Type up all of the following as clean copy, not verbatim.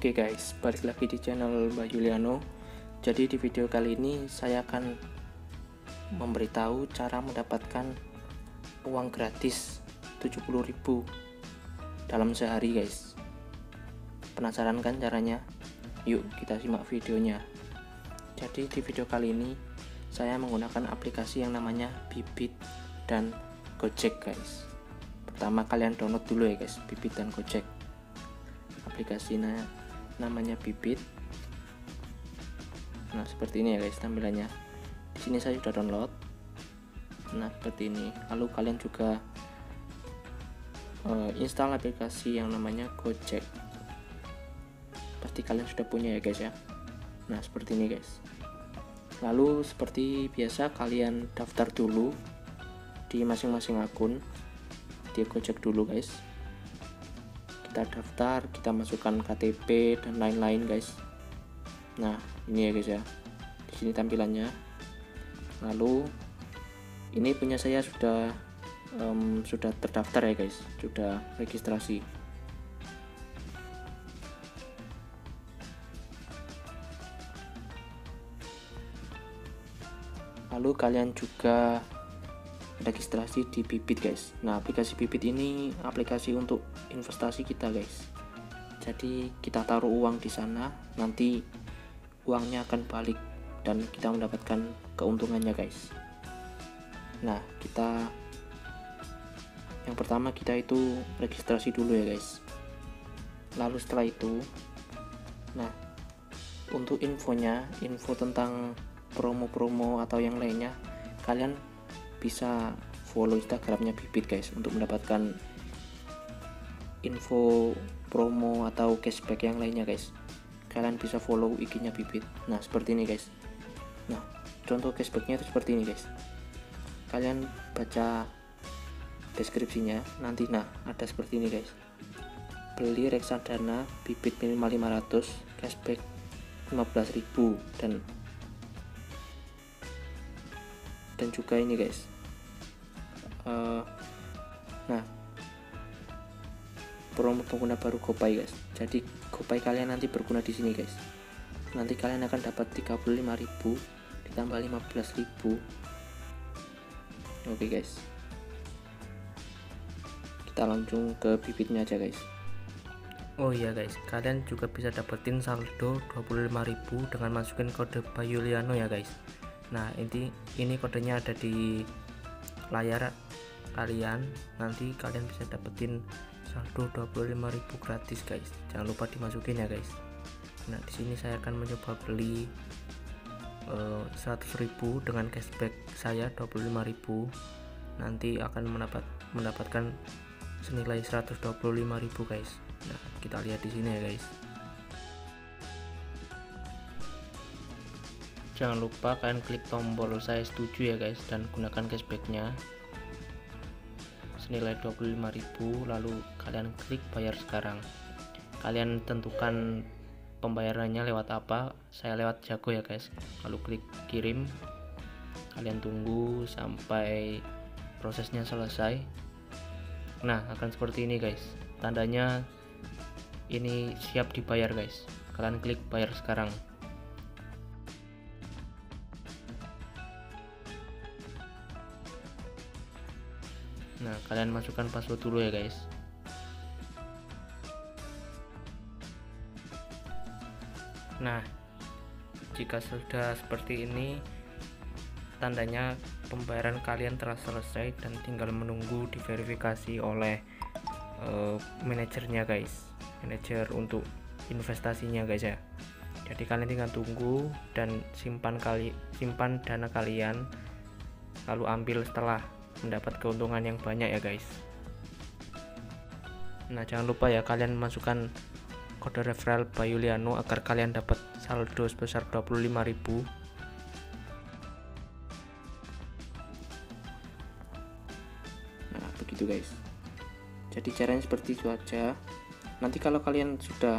Oke guys, balik lagi di channel Mbak Yuliano. Jadi di video kali ini saya akan memberitahu cara mendapatkan uang gratis 70.000 dalam sehari guys. Penasaran kan caranya? Yuk kita simak videonya. Jadi di video kali ini saya menggunakan aplikasi yang namanya Bibit dan Gojek guys. Pertama kalian download dulu ya guys, Bibit dan Gojek. Aplikasinya namanya Bibit. Nah seperti ini ya guys tampilannya. Di sini saya sudah download. Nah seperti ini. Lalu kalian juga install aplikasi yang namanya Gojek. Pasti kalian sudah punya ya guys ya. Nah seperti ini guys. Lalu seperti biasa kalian daftar dulu di masing-masing akun. Di Gojek dulu guys. Kita daftar, kita masukkan KTP dan lain-lain guys. Nah ini ya guys ya, di sini tampilannya. Lalu ini punya saya sudah terdaftar ya guys, sudah registrasi. Lalu kalian juga registrasi di Bibit guys. Nah aplikasi Bibit ini aplikasi untuk investasi kita guys. Jadi kita taruh uang di sana, nanti uangnya akan balik dan kita mendapatkan keuntungannya guys. Nah kita yang pertama kita itu registrasi dulu ya guys. Lalu setelah itu, nah untuk info tentang promo-promo atau yang lainnya, kalian bisa follow Instagramnya Bibit guys untuk mendapatkan info promo atau cashback yang lainnya guys. Kalian bisa follow IG-nya Bibit. Nah seperti ini guys. Nah contoh cashbacknya itu seperti ini guys. Kalian baca deskripsinya nanti. Nah ada seperti ini guys. Beli reksadana Bibit minimal 500 cashback 15.000 dan juga ini guys. Nah promo pengguna baru GoPay guys. Jadi GoPay kalian nanti berguna di sini guys. Nanti kalian akan dapat 35.000 ditambah 15.000. Oke guys. Kita langsung ke Bibitnya aja guys. Oh iya guys, kalian juga bisa dapetin saldo 25.000 dengan masukin kode Mbak Yuliano ya guys. Nah ini kodenya ada di layar kalian. Nanti kalian bisa dapetin saldo 25.000 gratis guys. Jangan lupa dimasukin ya guys. Nah di sini saya akan mencoba beli 100.000 dengan cashback saya 25.000. Nanti akan mendapatkan senilai 125.000 guys. Nah kita lihat di sini ya guys. Jangan lupa kalian klik tombol saya setuju ya guys dan gunakan cashbacknya senilai 25.000. Lalu kalian klik bayar sekarang. Kalian tentukan pembayarannya lewat apa. Saya lewat Jago ya guys. Lalu klik kirim. Kalian tunggu sampai prosesnya selesai. Nah akan seperti ini guys. Tandanya ini siap dibayar guys. Kalian klik bayar sekarang. Nah kalian masukkan password dulu ya guys. Nah jika sudah seperti ini, tandanya pembayaran kalian telah selesai dan tinggal menunggu diverifikasi oleh manajernya guys, manajer untuk investasinya guys ya. Jadi kalian tinggal tunggu dan simpan dana kalian, lalu ambil setelah mendapat keuntungan yang banyak ya guys. Nah jangan lupa ya kalian masukkan kode referral Mbak Yuliano agar kalian dapat saldo sebesar 25.000. Nah begitu guys. Jadi caranya seperti itu aja. Nanti kalau kalian sudah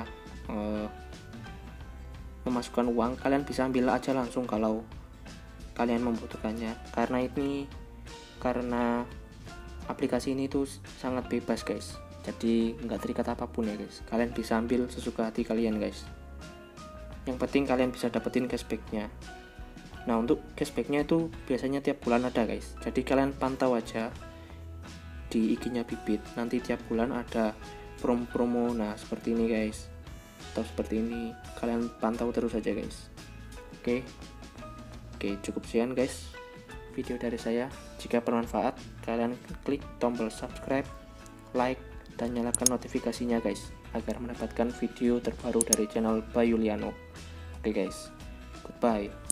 memasukkan uang, kalian bisa ambil aja langsung kalau kalian membutuhkannya. Karena aplikasi ini tuh sangat bebas guys. jadi nggak terikat apapun ya guys. Kalian bisa ambil sesuka hati kalian guys, yang penting kalian bisa dapetin cashbacknya. Nah untuk cashbacknya itu biasanya tiap bulan ada guys, jadi kalian pantau aja di IG-nya Bibit, nanti tiap bulan ada promo-promo. Nah seperti ini guys, atau seperti ini, kalian pantau terus aja guys. Oke, cukup sekian guys video dari saya. Jika bermanfaat, kalian klik tombol subscribe, like, dan nyalakan notifikasinya guys, agar mendapatkan video terbaru dari channel Bayuliano. Oke guys, goodbye.